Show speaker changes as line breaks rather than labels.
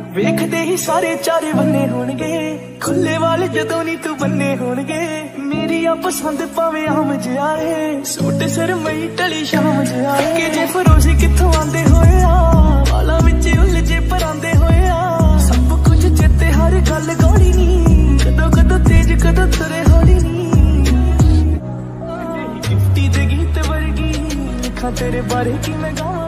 ਵੇਖਦੇ ਹੀ ਸਾਰੇ ਚਾਰੇ ਬੰਨੇ ਹੋਣਗੇ, ਖੁੱਲੇ ਵਾਲ ਜਦੋਂ ਨੀ ਤੂੰ ਬੰਨੇ ਹੋਣਗੇ। ਮੇਰੀ ਆ ਪਸੰਦ ਭਾਵੇਂ ਆਮ ਜਿਹਾ ਏ, ਸੂਟ ਸਰਮਈ ਟਲੀ ਸ਼ਾਮ ਜਿਹਾ ਏ। ਕਿ ਜੇ ਫਰੋਜ਼ੀ ਕਿੱਥੋਂ ਆਂਦੇ ਹੋਏ ਆ, ਵਾਲਾਂ ਵਿੱਚ ਉਲਝੇ ਪਰਾਂਦੇ ਹੋਏ ਆ। ਸਭ ਕੁਝ ਚੇਤੇ ਹਰ ਗੱਲ ਗੋਲੀ ਨੀ, ਕਦੋਂ ਕਦੋਂ ਤੇਜ ਕਦੋਂ ਤੁਰੇ ਹੌਲੀ ਨੀ। ਗਿਫਟੀ ਦੇ ਗੀਤ ਵਰਗੀ ਲਿਖਾਂ ਤੇਰੇ ਬਾਰੇ ਕੀ ਮੈਂ ਗਾਵਾਂ।